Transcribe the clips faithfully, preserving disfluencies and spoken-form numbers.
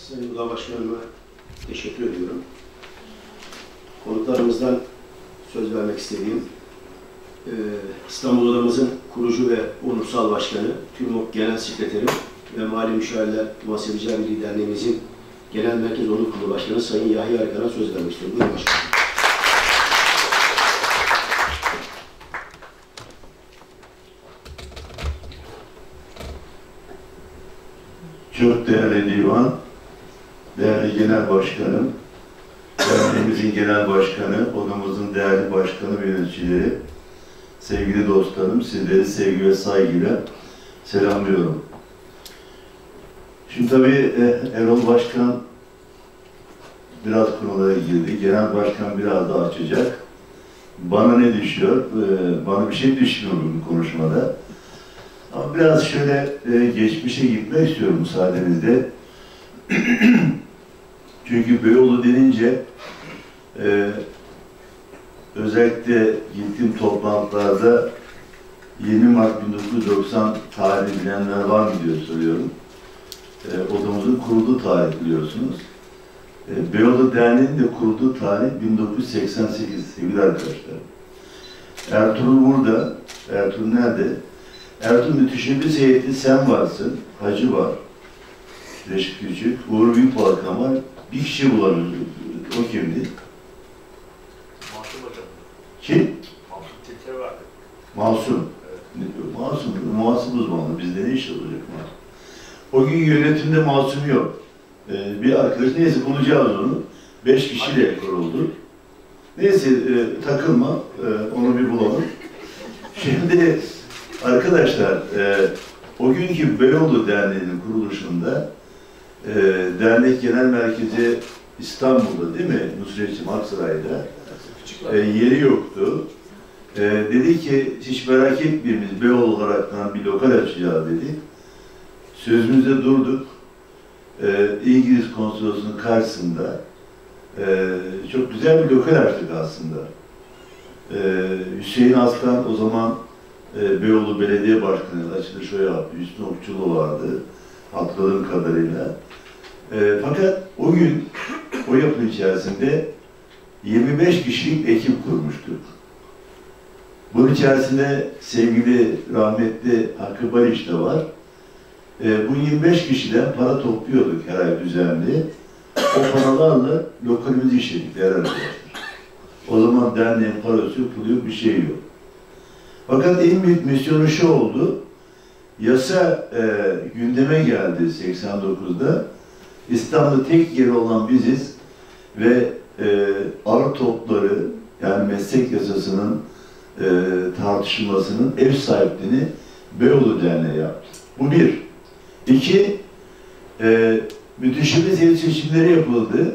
Sayın Oda Başkanı'na teşekkür ediyorum. Konuklarımızdan söz vermek istediğim e, İstanbul Odamızın kurucu ve onursal başkanı, TÜRMOK Genel Sekreteri ve Mali Müşavirler Muhasebeciler Birliği Derneğimizin Genel Merkez Onur Kurulu Başkanı Sayın Yahya Arıkan'a söz vermek istiyorum. Buyurun başkanım. Çok değerli divan, değerli genel başkanım, derneğimizin genel başkanı, odamızın değerli başkanı ve yöneticileri, sevgili dostlarım, sizleri sevgi ve saygıyla selamlıyorum. Şimdi tabii Erol Başkan biraz konulara girdi, genel başkan biraz daha açacak. Bana ne düşüyor? Bana bir şey düşmüyor bu konuşmada. Ama biraz şöyle e, geçmişe gitmek istiyorum müsaadenizle. Çünkü Beyoğlu denince e, özellikle gittiğim toplantılarda yirmi Mart bin dokuz yüz doksan tarihi bilenler var mı diye soruyorum. E, odamızın kurulduğu tarih biliyorsunuz. E, Beyoğlu Derneği'nin de kurulduğu tarih bin dokuz yüz seksen sekiz sevgili arkadaşlar. Ertuğrul burada. Ertuğrul nerede? Ertuğrul Müteşebbis heyeti sen varsın, Hacı var, Reşit Küçük, Uğur Büyükbalkan var, bir kişi bulamıyoruz. O kimdi? Masum hocam. Kim? Masum Tilter vardı. Masum. Evet. Masum, muhasip uzmanı. Bizde ne iş olacak Masum? O gün yönetimde Masum yok. Ee, bir arkadaş, neyse bulacağız onu. Beş kişiyle kuruldu. Neyse e, takılma, e, onu bir bulalım. Şimdi arkadaşlar, e, o günkü Beyoğlu Derneği'nin kuruluşunda e, dernek genel merkezi İstanbul'da değil mi? Nusret'ciğim Aksaray'da e, yeri yoktu. E, dedi ki hiç merak etmeyin biz Beyoğlu olaraktan bir lokal açacağız dedi. Sözümüzde durduk. E, İngiliz Konsolosluğu'nun karşısında e, çok güzel bir lokal açtık aslında. E, Hüseyin Aslan o zaman E, Beyoğlu Belediye Başkanı açılış o yaptı. Hüsnü Okçulu vardı, hatırladığım kadarıyla. E, fakat o gün, o yapı içerisinde yirmi beş kişilik ekip kurmuştuk. Bunun içerisinde sevgili rahmetli Hakkı Barış da var. E, bu yirmi beş kişiden para topluyorduk her ay düzenli. O paralarla lokalimizi işledik değerli arkadaşlar. O zaman derneğin parası yok, pulu yok, bir şey yok. Fakat en büyük misyonu şu oldu, yasa e, gündeme geldi seksen dokuzda. İstanbul'da tek yeri olan biziz ve e, arı topları, yani meslek yasasının e, tartışılmasının ev sahipliğini Beyoğlu Derneği yaptı. Bu bir. İki, e, müteşebbis heyet seçimleri yapıldı.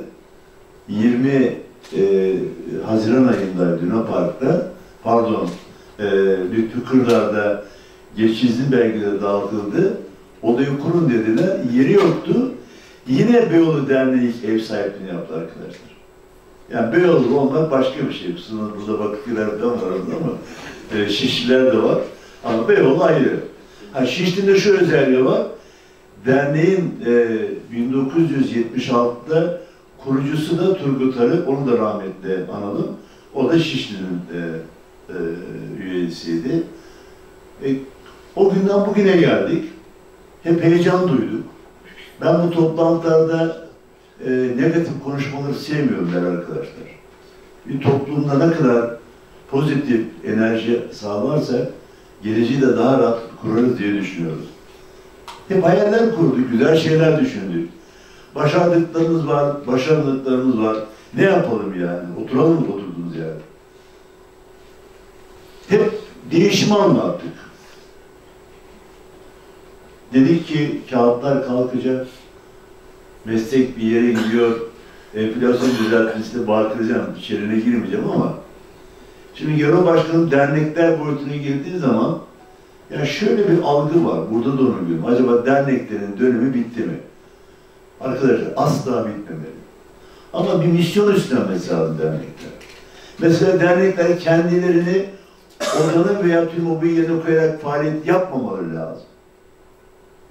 yirmi e, Haziran ayında Luna Park'ta, pardon, E, Lütfü Kırlar'da geçici belgeleri dağıtıldı. Odayı kurun dediler. Yeri yoktu. Yine Beyoğlu Derneği ilk ev sahipliğini yaptı arkadaşlar. Yani Beyoğlu olmak başka bir şey. Kusurunuz burada Bakırköy'ler falan var ama e, Şişliler de var. Ama Beyoğlu ayrı. Ha, Şişli'nin şu özelliği var. Derneğin e, bin dokuz yüz yetmiş altıda kurucusu da Turgut Arı. Onu da rahmetle analım. O da Şişli'nin e, E, üyesiydi. E, o günden bugüne geldik. Hep heyecan duyduk. Ben bu toplantılarda e, negatif konuşmaları sevmiyorum der arkadaşlar. Bir toplumda ne kadar pozitif enerji sağlarsak geleceği de daha rahat kurarız diye düşünüyoruz. Hep hayaller kurduk, güzel şeyler düşündük. Başardıklarımız var, başarılıklarımız var. Ne yapalım yani? Oturalım mı oturduğumuz yani? Hep değişimi anlattık. Dedik ki kağıtlar kalkacak, meslek bir yere gidiyor, enflasyon düzeltmesine bağırtıracağım, içerine girmeyeceğim ama şimdi Genel Başkanım dernekler boyutuna girdiği zaman ya şöyle bir algı var, burada da onu görüyorum. Acaba derneklerin dönemi bitti mi? Arkadaşlar asla bitmemeli. Ama bir misyon üstlenmesi lazım dernekler. Mesela dernekler kendilerini odanın veya tüm mobil yerine koyarak faaliyet yapmamaları lazım.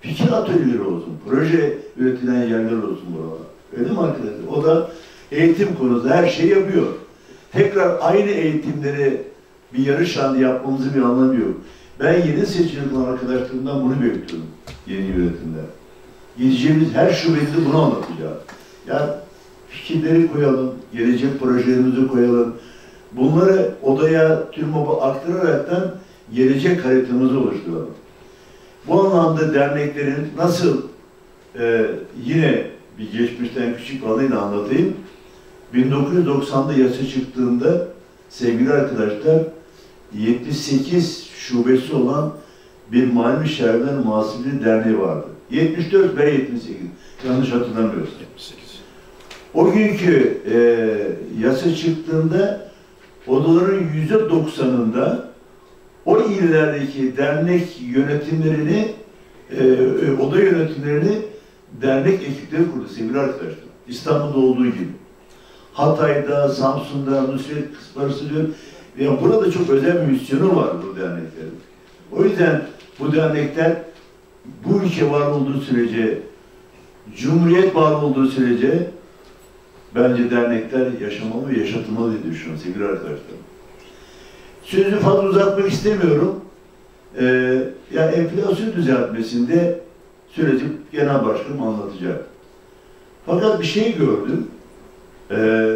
fikir atölyeleri olsun, proje üretilen yerler olsun buralar. Öyle mi arkadaşlar? O da eğitim konusunda her şeyi yapıyor. Tekrar aynı eğitimleri bir yarış halinde yapmamızın bir anlamı yok. Ben yeni seçilen arkadaşlarımdan bunu bekliyorum yeni yönetimde. Gideceğimiz her şubede bunu anlatacağız. Yani fikirleri koyalım, gelecek projelerimizi koyalım. Bunları odaya, TÜRMOB'a aktararaktan gelecek haritamızı oluşturalım. Bu anlamda derneklerin nasıl e, yine bir geçmişten küçük bir anıyla anlatayım. bin dokuz yüz doksan'da yasa çıktığında sevgili arkadaşlar yetmiş sekiz şubesi olan bir Mali Müşavirler Muhasebeci Derneği vardı. yetmiş dört ve yetmiş sekiz. Yanlış hatırlamıyorsam. O günkü e, yasa çıktığında odaların yüzde doksan'ında o illerdeki dernek yönetimlerini, e, oda yönetimlerini dernek ekipleri kurdu sevgili arkadaşlar. İstanbul'da olduğu gibi. Hatay'da, Samsun'da, Nusret Kısparası diyor. Yani burada çok özel bir misyonu var bu derneklerin. O yüzden bu dernekler bu ülke var olduğu sürece, Cumhuriyet var olduğu sürece bence dernekler yaşamalı ve yaşatılmalı diye düşünüyorum sevgili arkadaşlar. Sözü fazla uzatmak istemiyorum. Ee, yani enflasyon düzeltmesinde süreci genel başkanım anlatacak. Fakat bir şey gördüm. Ee,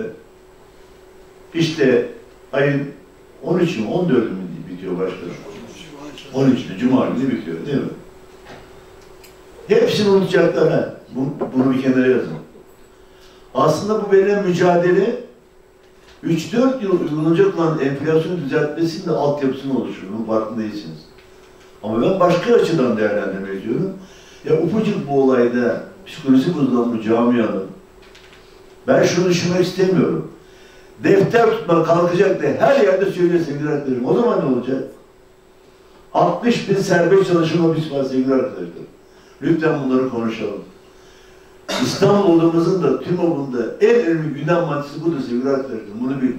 işte ayın on üçü mü, on dördü mü bitiyor başkanım? on üçü Cuma günü bitiyor değil mi? Hepsini unutacaklar ha. Bunu bir kenara yazın. Aslında bu verilen mücadele üç dört yıl uygulanacak olan enflasyon düzeltmesinin de altyapısını oluşturur. Bunun farkındaysınız. Ama ben başka açıdan değerlendirmek ediyorum. Ya ufacık bu olayda psikolojik bozulan bu camianın ben şunu düşünmek istemiyorum. Defter tutma kalkacak da her yerde söylüyor sevgili arkadaşlarım. O zaman ne olacak? altmış bin serbest çalışma ofisi var sevgili arkadaşlar. Lütfen bunları konuşalım. İstanbul odamızın da TÜRMOB'un da en önemli gündem maddesi budur sevgili arkadaşlar. Bunu bilin.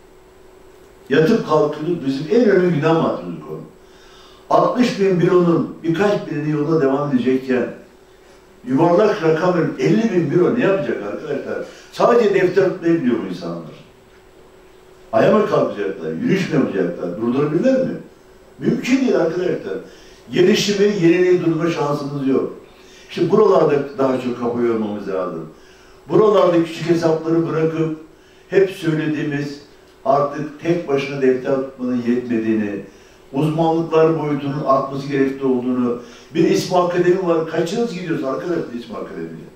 Yatıp kalkıyoruz bizim en önemli gündem maddemiz konu. altmış bin büronun birkaç birini yoluna devam edecekken yuvarlak rakamın elli bin büro ne yapacak arkadaşlar? Sadece defter tutmayı biliyor bu insanlar. Aya mı kalkacaklar? Yürüyüş mü yapacaklar? Durdurabilirler mi? Mümkün değil arkadaşlar. Gelişimi, yeniliği durma şansımız yok. İşte buralarda daha çok kafa yormamız lazım. Buralarda küçük hesapları bırakıp hep söylediğimiz artık tek başına defter tutmanın yetmediğini, uzmanlıklar boyutunun artması gerekli olduğunu, bir İSMO Akademi var. Kaçınız gidiyoruz arkadaşlar İSMO Akademi'ye?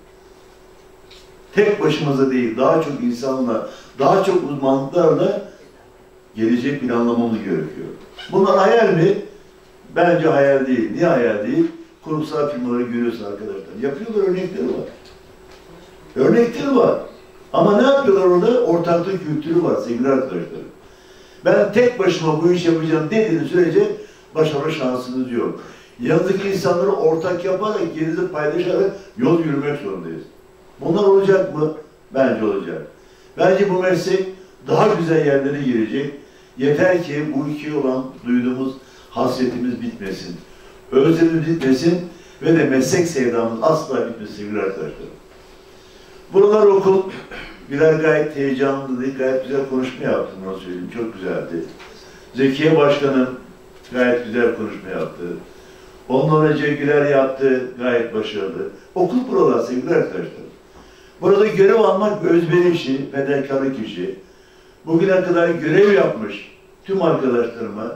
Tek başımıza değil, daha çok insanla, daha çok uzmanlıklarla gelecek planlamamız gerekiyor. Bunlar hayal mi? Bence hayal değil. Niye hayal değil? Kurumsal firmaları görüyorsun arkadaşlar. Yapıyorlar, örnekleri var. Örnekleri var. Ama ne yapıyorlar orada? Ortaklık kültürü var sevgili arkadaşlar. Ben tek başıma bu iş yapacağım dediğiniz sürece başarma şansınız yok. Yanındaki insanları ortak yaparak, yerinizi paylaşarak yol yürümek zorundayız. Bunlar olacak mı? Bence olacak. Bence bu meslek daha güzel yerlere girecek. Yeter ki bu ülkeye olan duyduğumuz hasretimiz bitmesin. Özlemimiz bitmesin ve de meslek sevdamız asla bitmesin sevgili arkadaşlar. Buralar okul, birer gayet heyecanlıydı, gayet güzel konuşma yaptım, onu söyleyeyim, çok güzeldi. Zekiye Başkanım gayet güzel konuşma yaptı. Ondan önce Güler yaptı, gayet başarılı. Okul buralar sevgili arkadaşlar. Burada görev almak bir özveri işi, fedakarlık işi. Bugüne kadar görev yapmış tüm arkadaşlarıma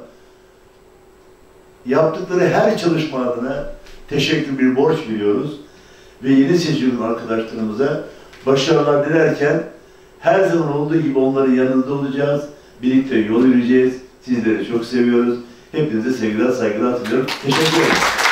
yaptıkları her çalışma adına teşekkür bir borç biliyoruz. Ve yeni seçilen arkadaşlarımıza başarılar dilerken her zaman olduğu gibi onların yanında olacağız. Birlikte yol yürüyeceğiz. Sizleri çok seviyoruz. Hepinize sevgiler, saygılar sunuyorum. Teşekkür ederim.